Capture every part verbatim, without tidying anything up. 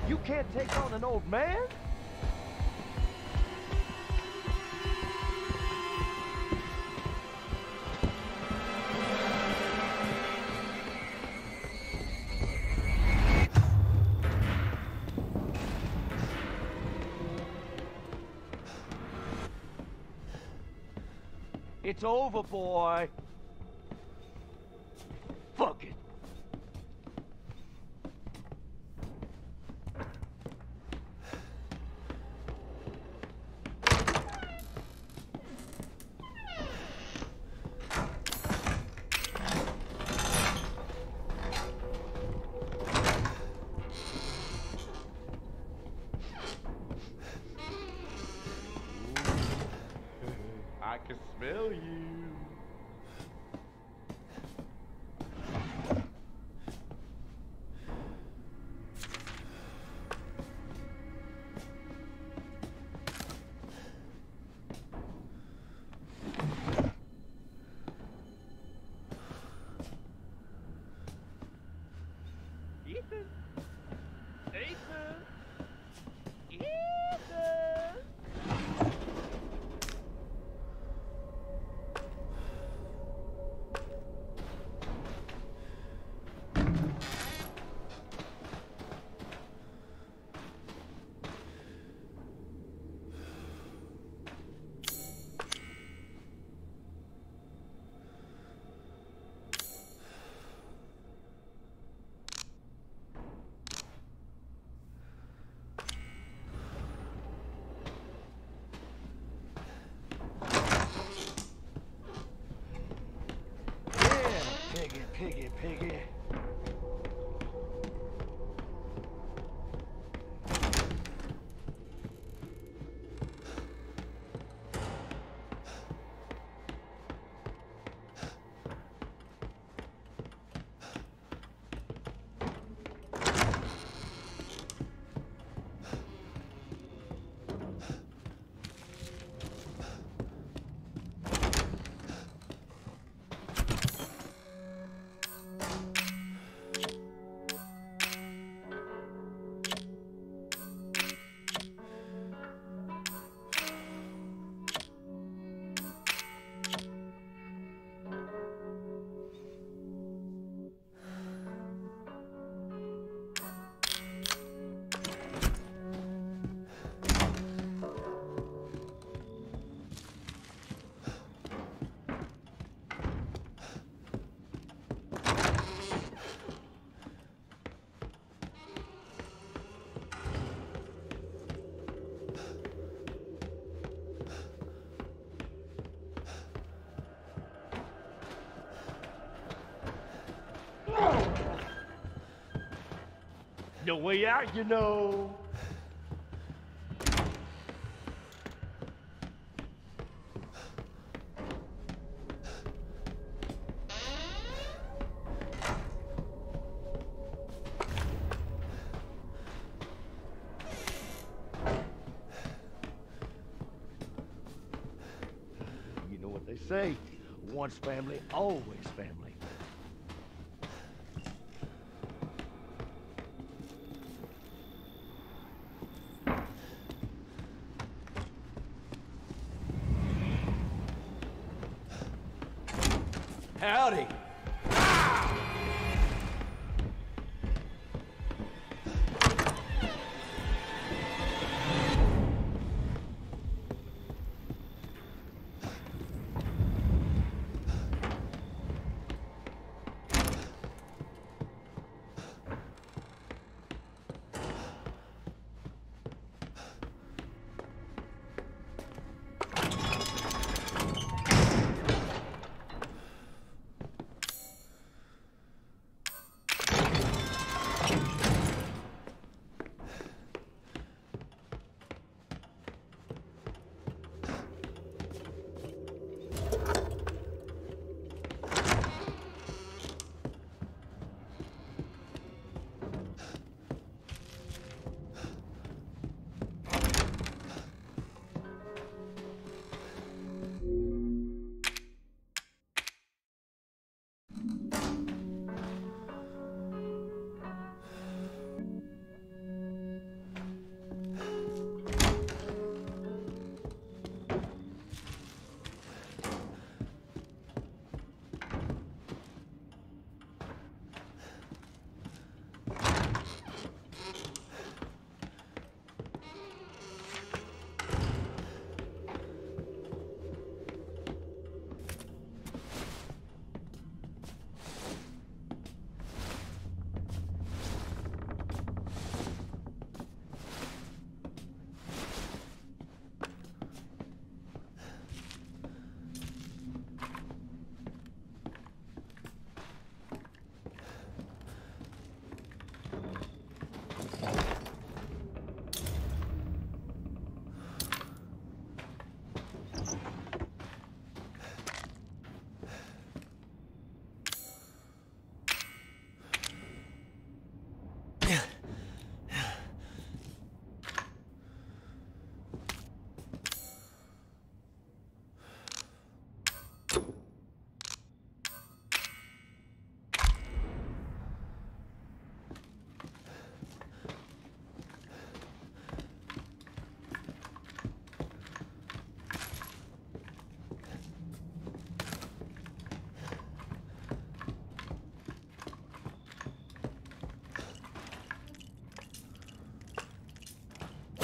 You can't take on an old man? It's over, boy. Fuck it. I can smell you. Ethan. Ethan. Ethan. Piggy, piggy, piggy. No way out, you know. You know what they say, once family, always family. Howdy.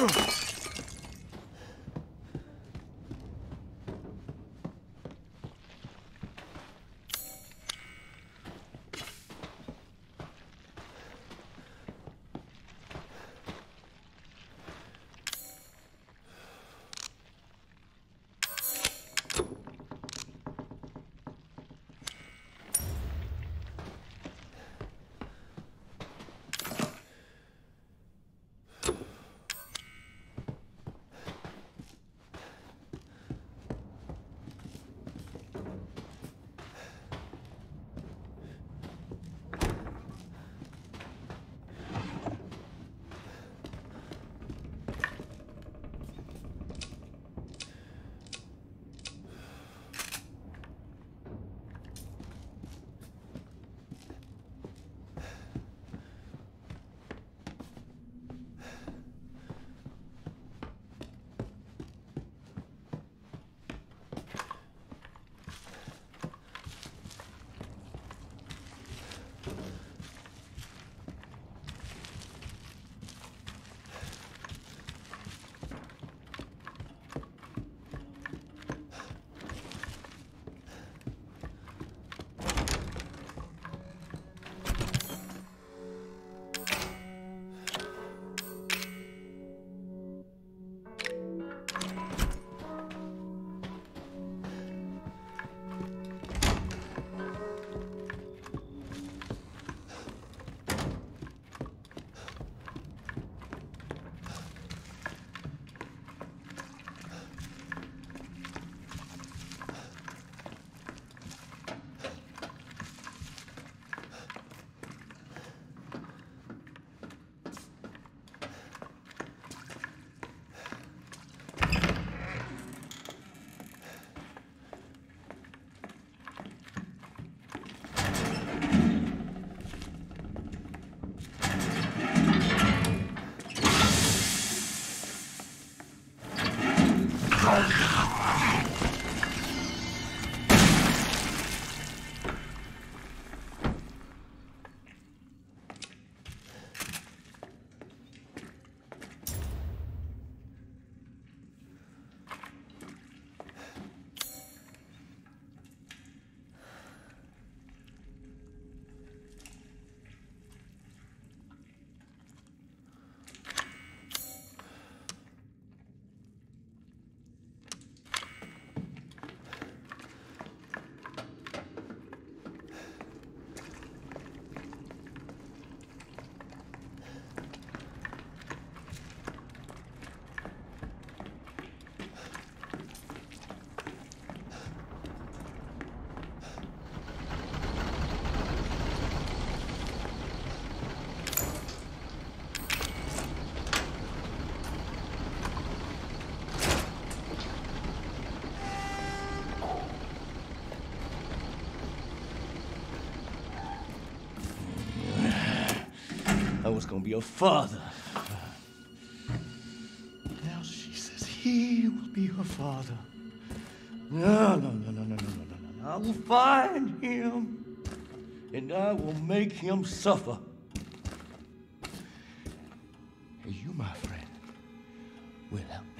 I was gonna be a father. Now she says he will be her father. No, no, no, no, no, no, no, no, no. I will find him, and I will make him suffer. And you, my friend, will help me.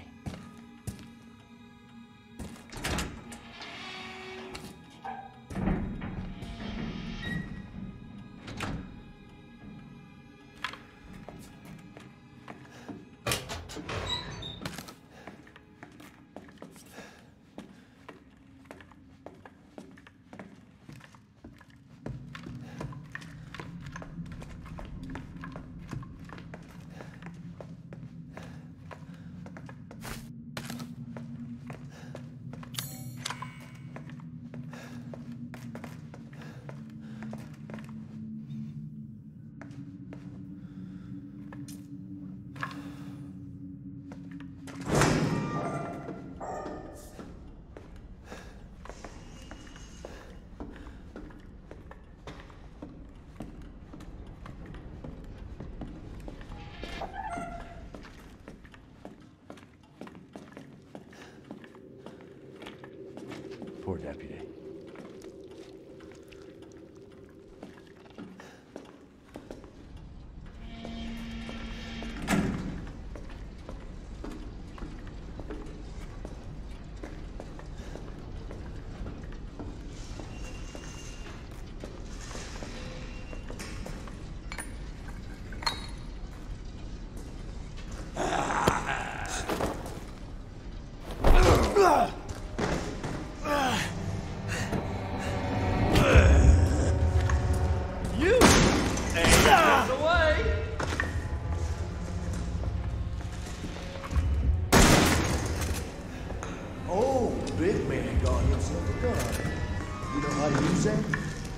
Poor deputy. What did you say?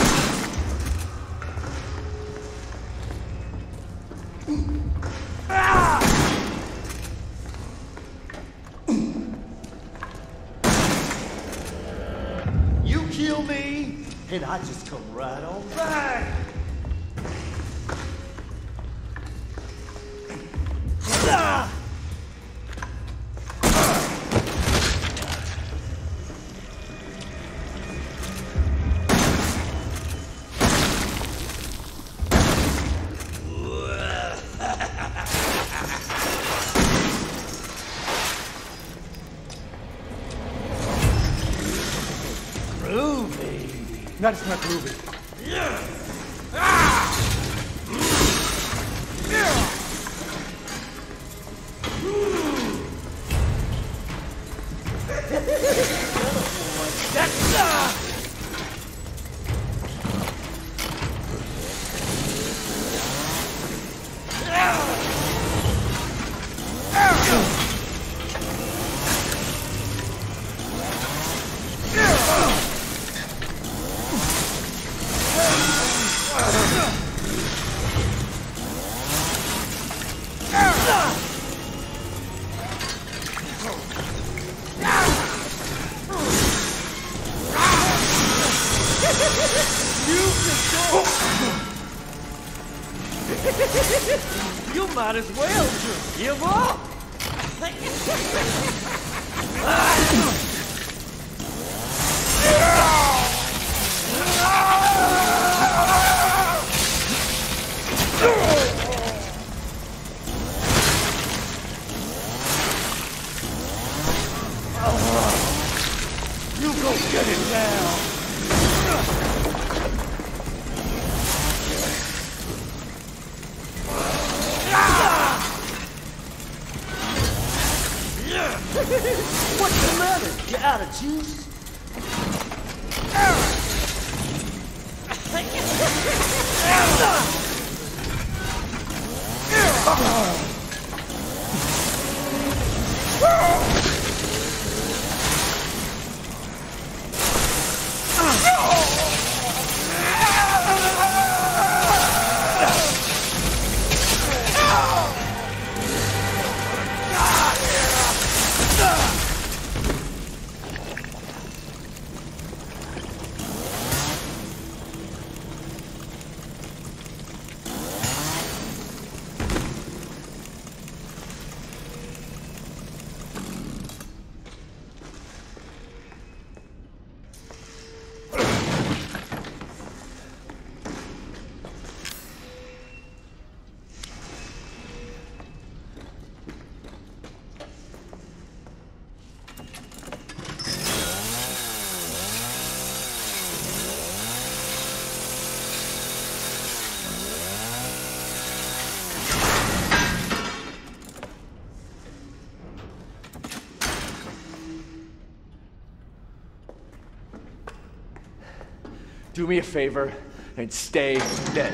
You kill me, and I just come right on back. Ah! That is not groovy. You might as well just give up. You go get it now. What's the matter? You out of juice? Do me a favor and stay dead.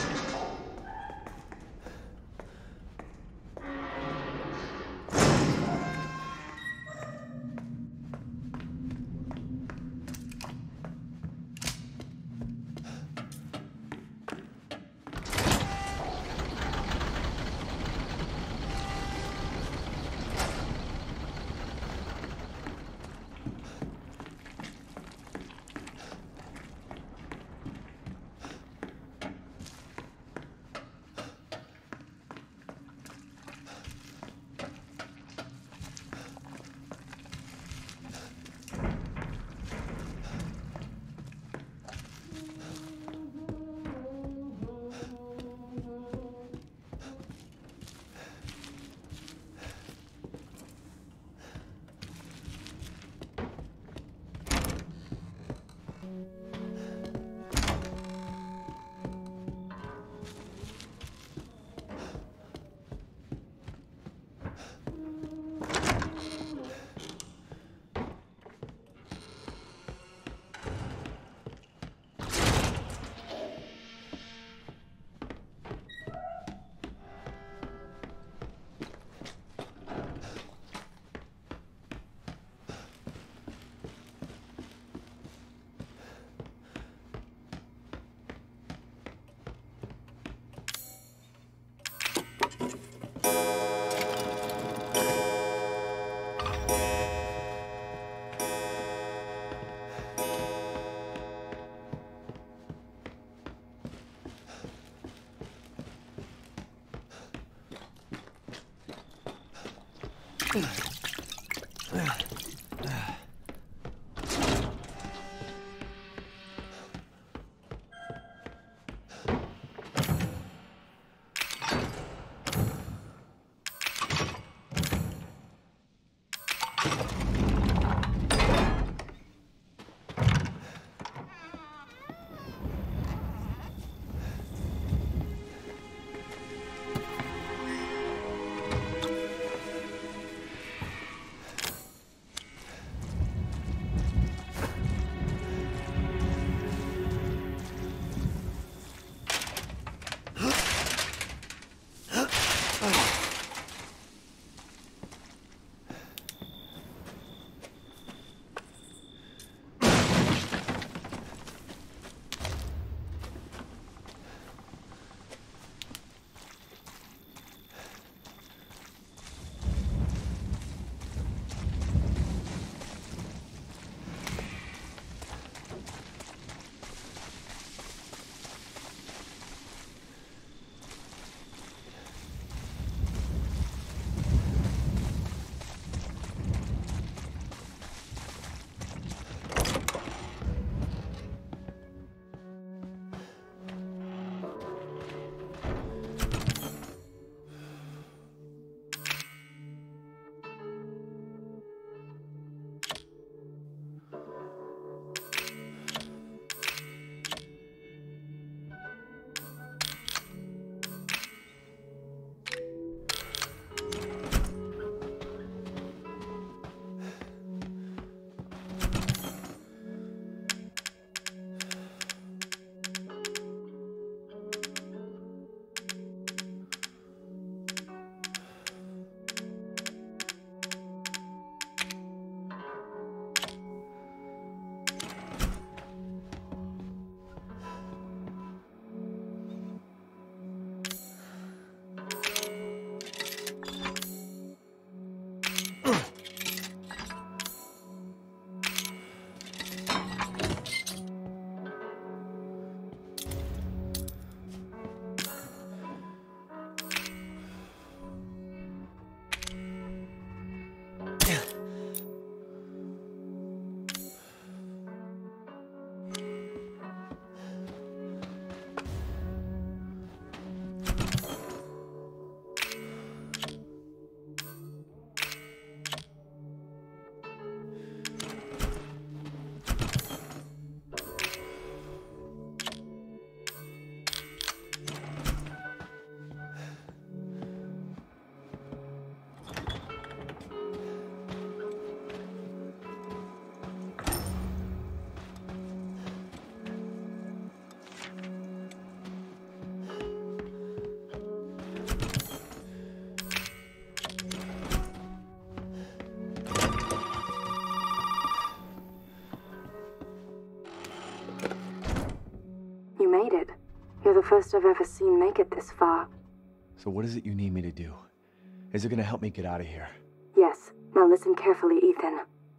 made it. You're the first I've ever seen make it this far. So what is it you need me to do? Is it gonna help me get out of here? Yes. Now listen carefully, Ethan.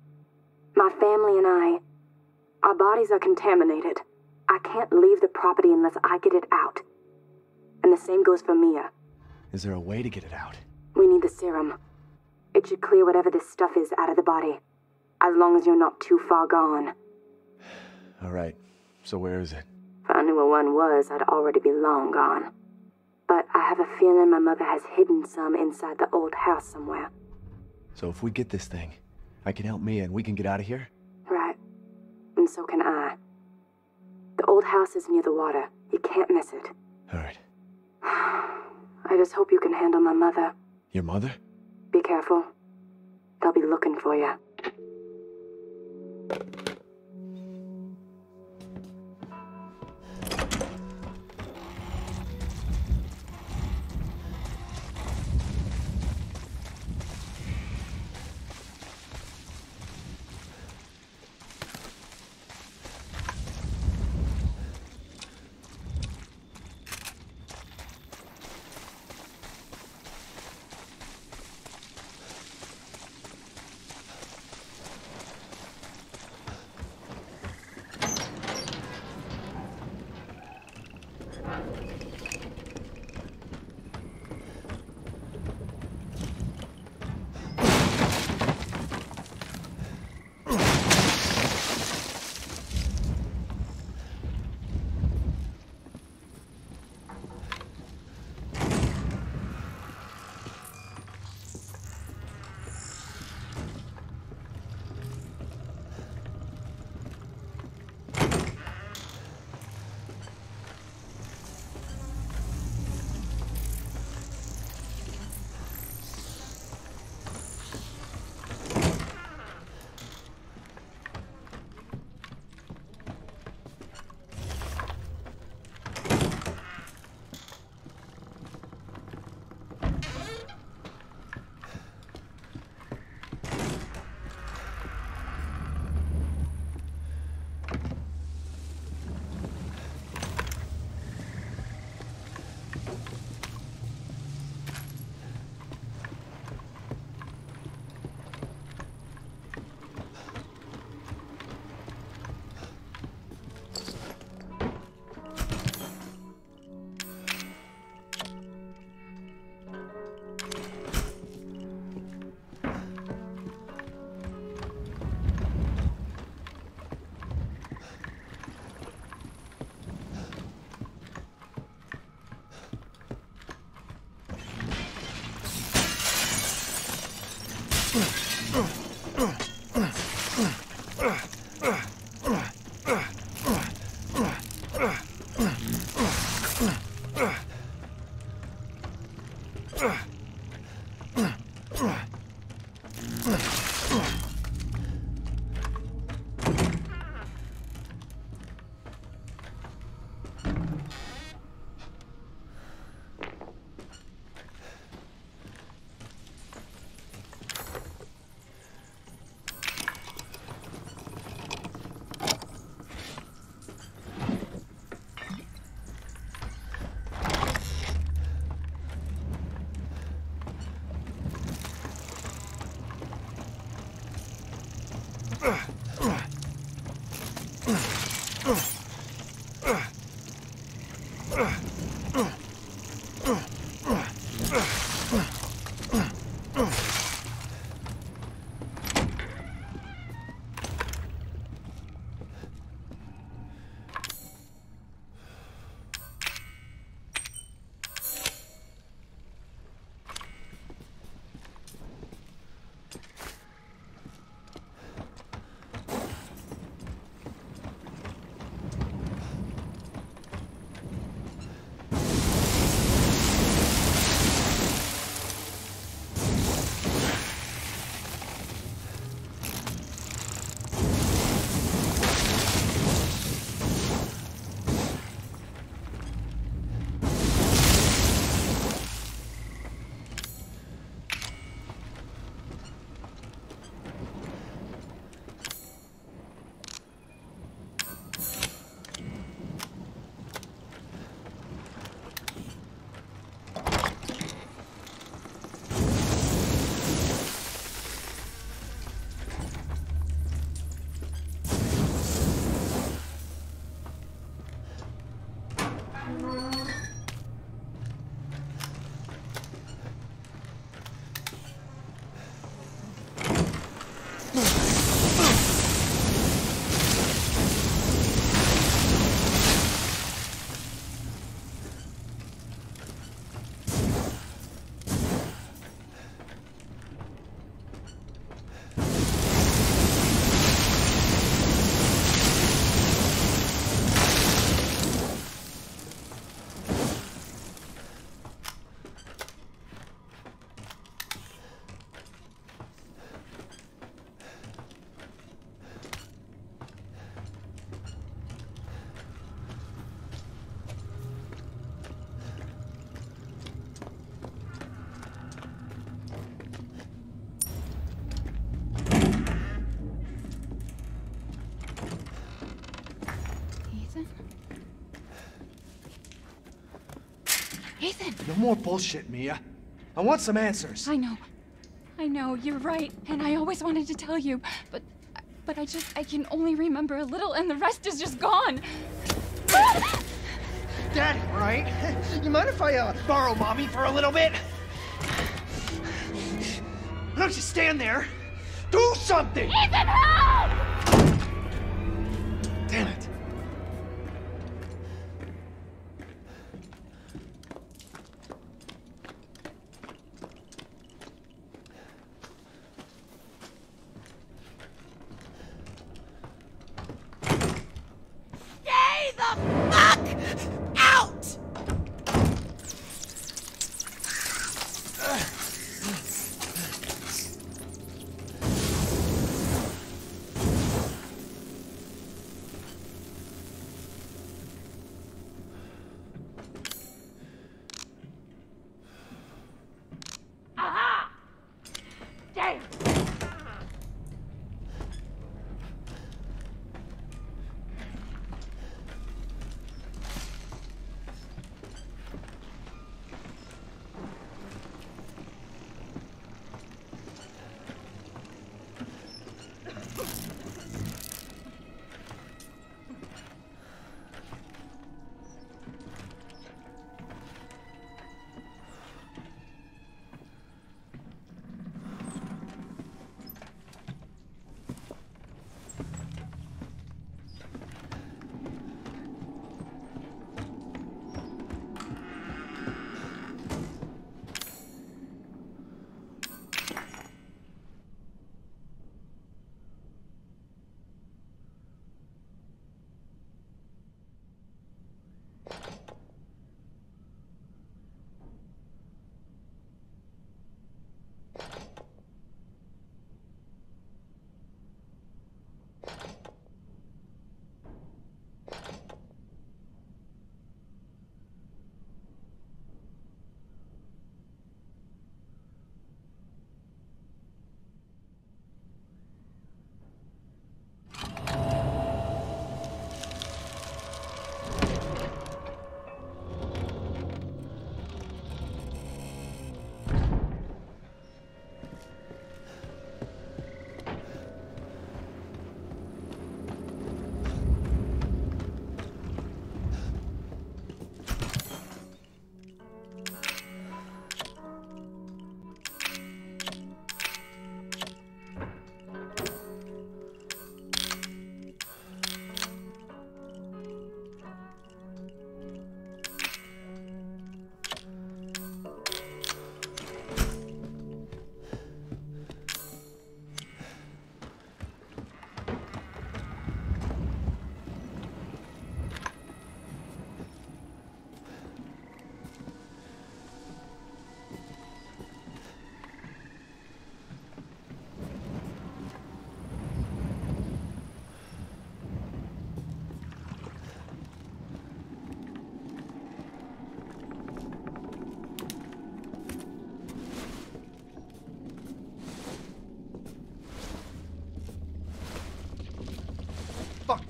My family and I, our bodies are contaminated. I can't leave the property unless I get it out. And the same goes for Mia. Is there a way to get it out? We need the serum. It should clear whatever this stuff is out of the body. As long as you're not too far gone. All right. So where is it? If I knew where one was, I'd already be long gone. But I have a feeling my mother has hidden some inside the old house somewhere. So if we get this thing, I can help Mia and we can get out of here? Right. And so can I. The old house is near the water. You can't miss it. All right. I just hope you can handle my mother. Your mother? Be careful. They'll be looking for you. Ethan! No more bullshit, Mia. I want some answers. I know. I know, you're right. And I always wanted to tell you, but but I just, I can only remember a little and the rest is just gone. Daddy, right? You mind if I uh, borrow Mommy for a little bit? Why don't you stand there? Do something! Ethan, help! Damn it. Stay the fuck out!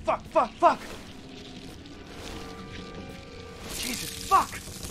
fuck, fuck, fuck! Jesus, fuck!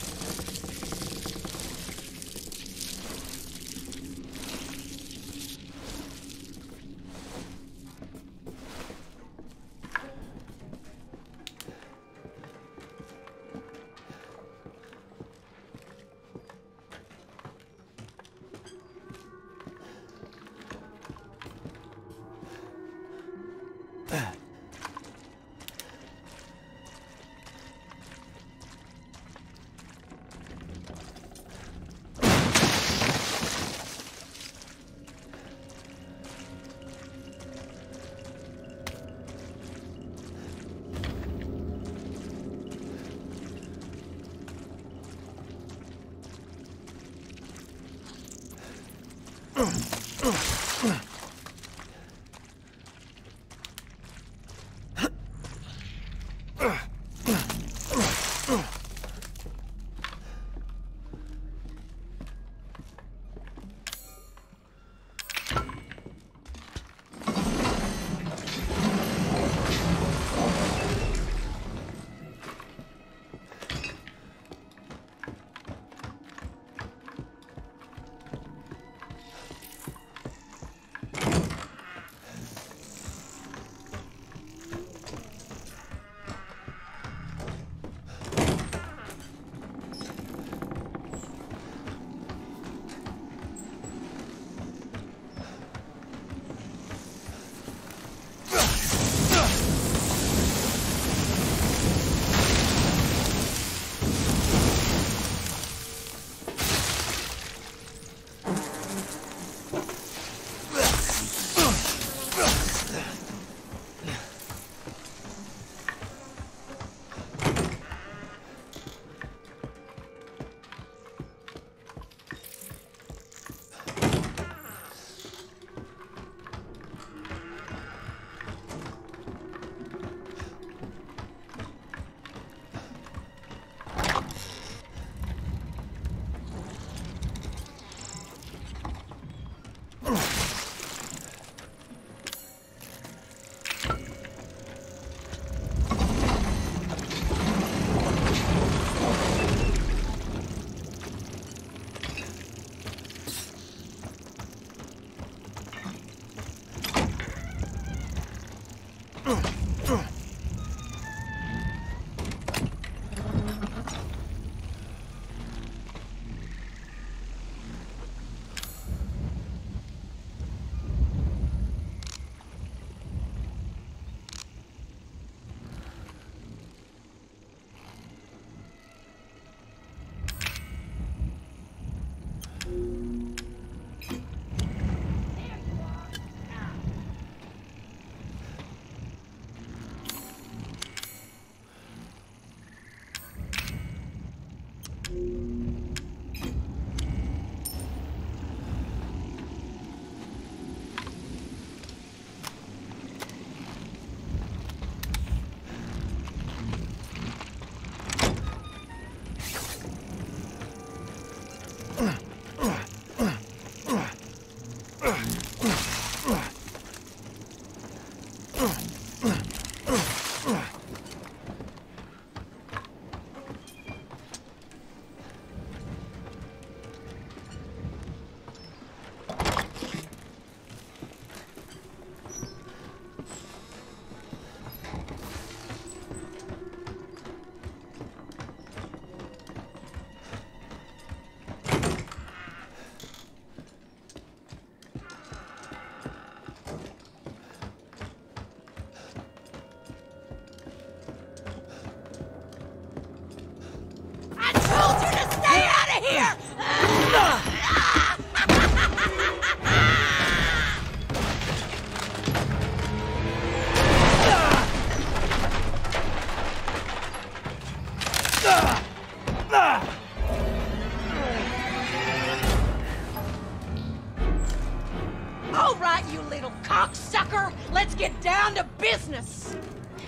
All right, you little cocksucker, let's get down to business.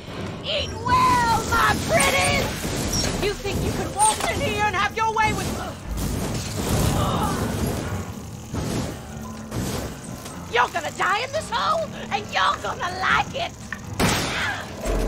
Eat well, my pretties! You think you can waltz in here and have your way with... You're gonna die in this hole, and you're gonna like it!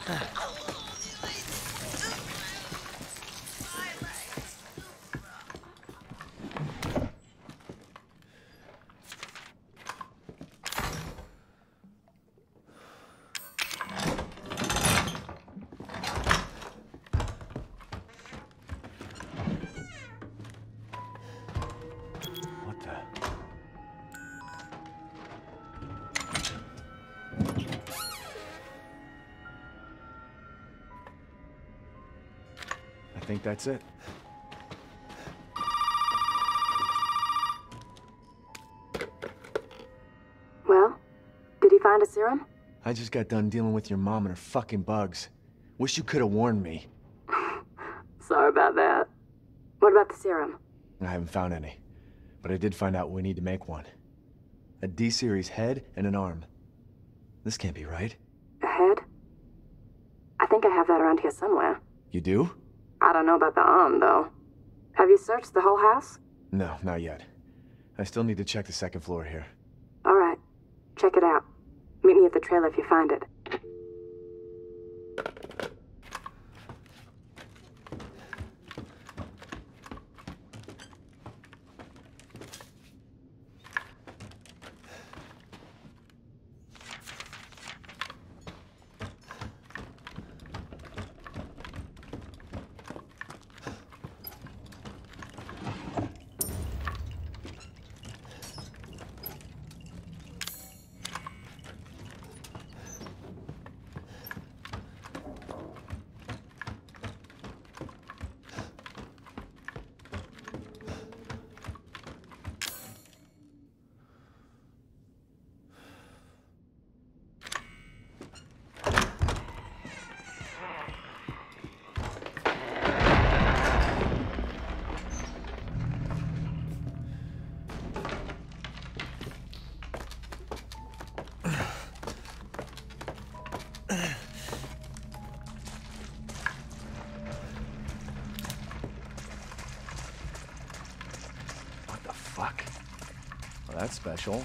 What the? I think that's it. Well, did he find a serum? I just got done dealing with your mom and her fucking bugs. Wish you could have warned me. Sorry about that. What about the serum? I haven't found any. But I did find out we need to make one. A D-series head and an arm. This can't be right. A head? I think I have that around here somewhere. You do? I don't know about the arm, though. Have you searched the whole house? No, not yet. I still need to check the second floor here. All right. Check it out. Meet me at the trailer if you find it. Fuck. Well, that's special.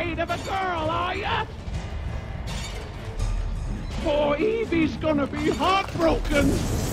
afraid of a girl, are ya? Poor Evie's gonna be heartbroken.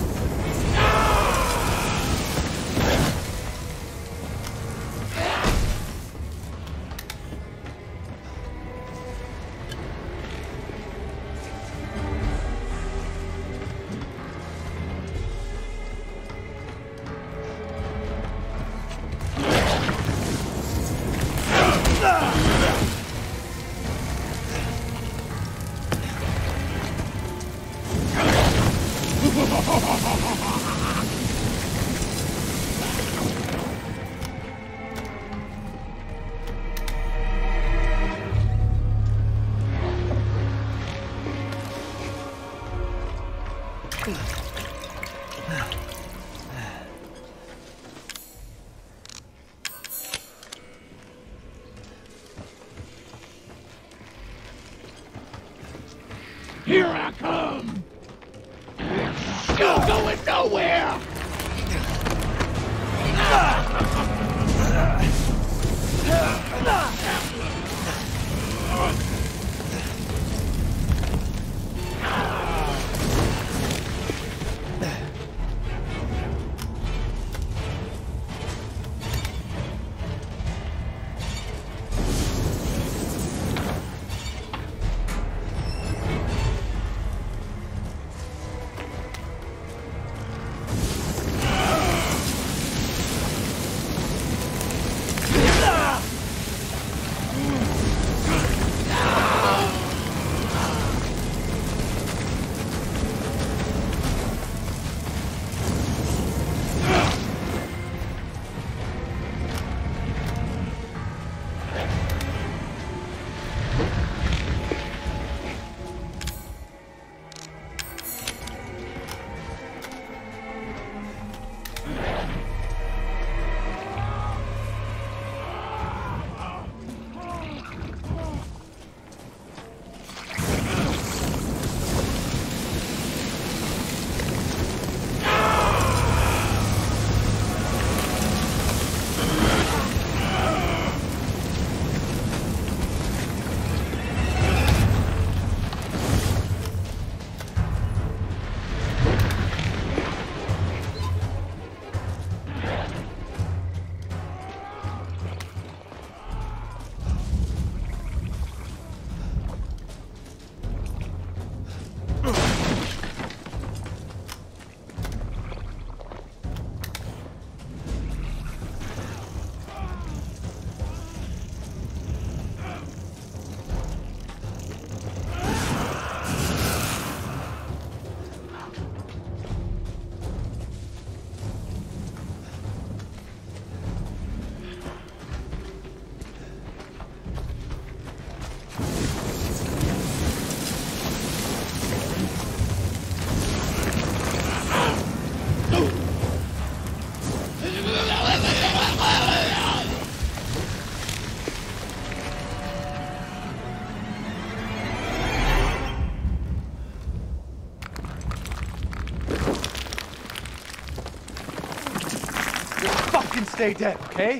Here I come! You're going nowhere! Stay dead, okay?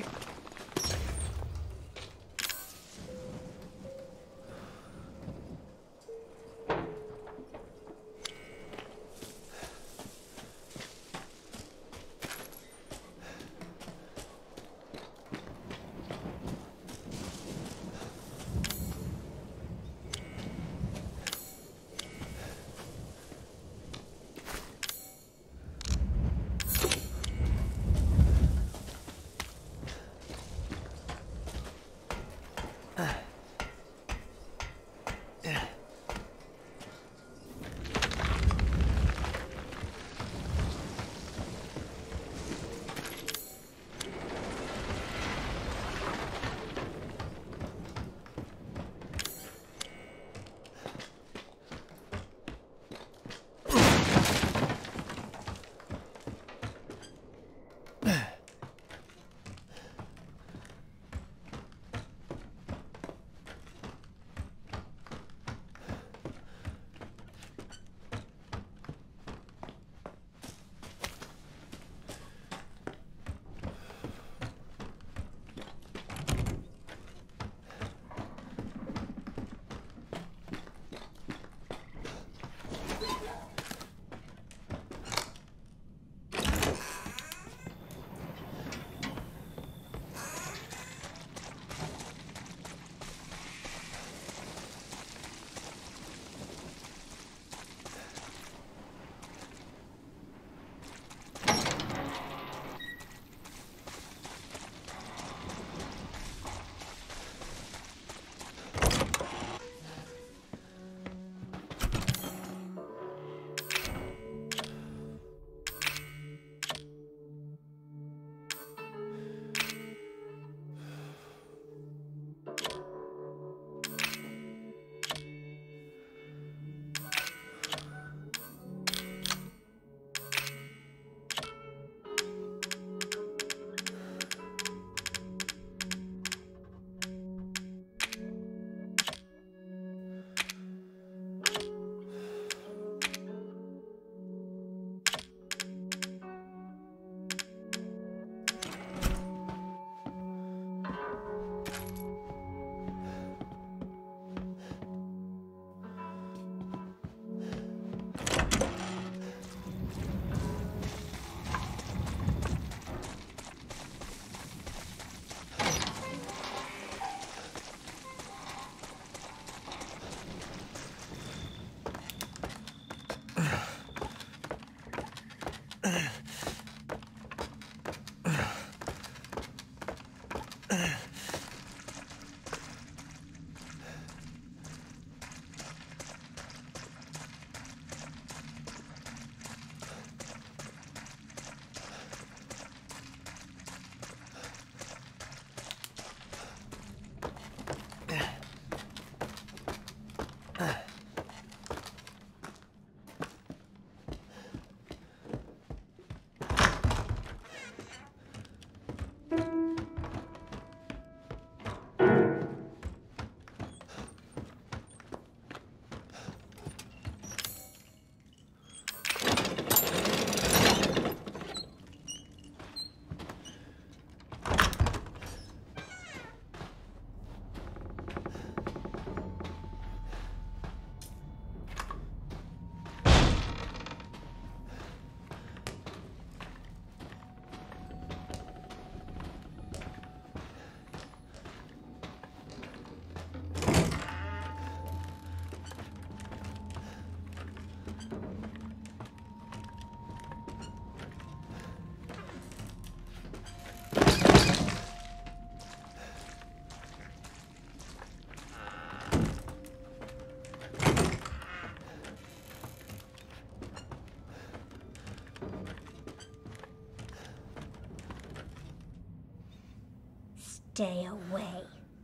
day away.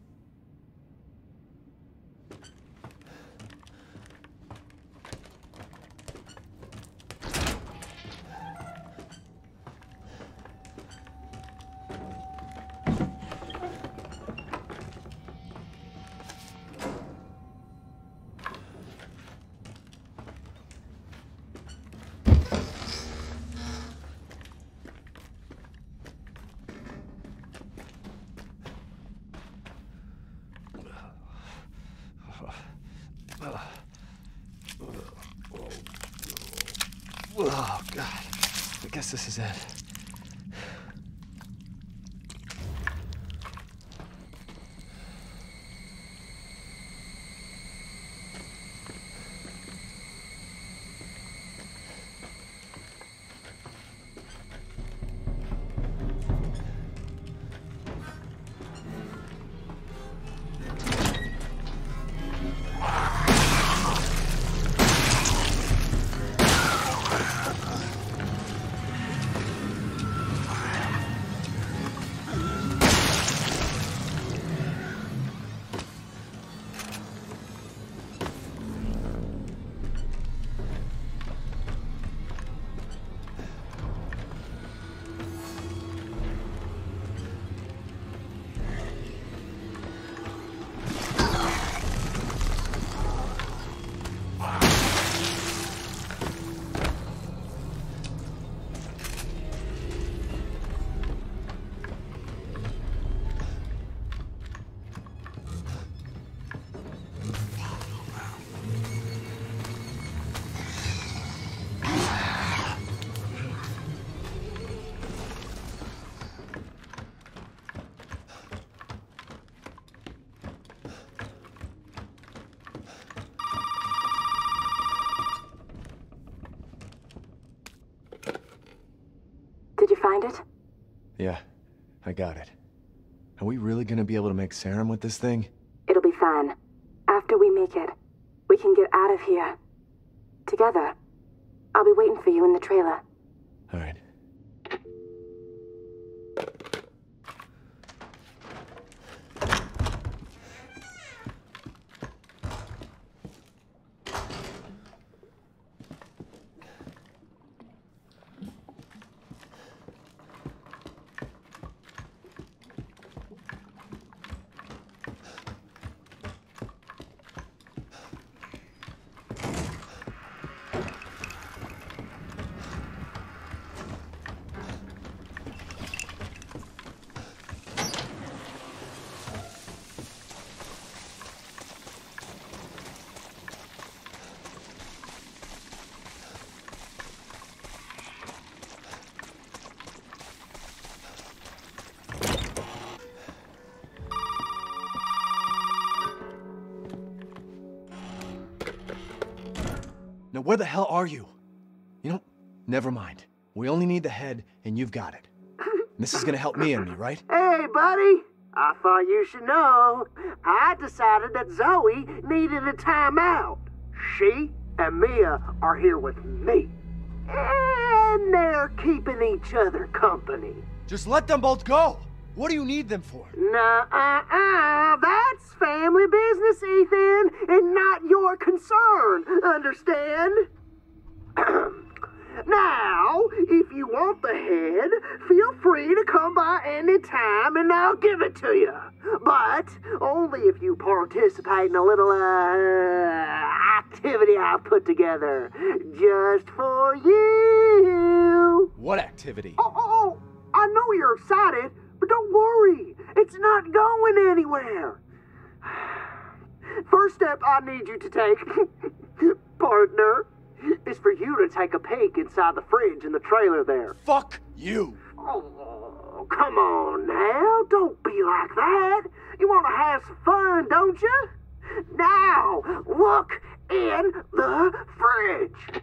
Oh, God. I guess this is it. Did you find it? Yeah, I got it. Are we really gonna be able to make serum with this thing? It'll be fine. After we make it, we can get out of here. Together. I'll be waiting for you in the trailer. All right. Now, where the hell are you? You know, never mind. We only need the head, and you've got it. This is gonna help me and me, right? Hey, buddy. I thought you should know. I decided that Zoe needed a timeout. She and Mia are here with me. And they're keeping each other company. Just let them both go! What do you need them for? Nuh-uh-uh. That's family business, Ethan, and not your concern. Understand? Now, if you want the head, feel free to come by any time and I'll give it to you. But only if you participate in a little, uh, activity I've put together. Just for you. What activity? Oh, oh, oh, I know you're excited, but don't worry. It's not going anywhere. First step I need you to take, partner, is for you to take a peek inside the fridge in the trailer there. Fuck you! Oh, come on now. Don't be like that. You want to have some fun, don't you? Now, look in the fridge.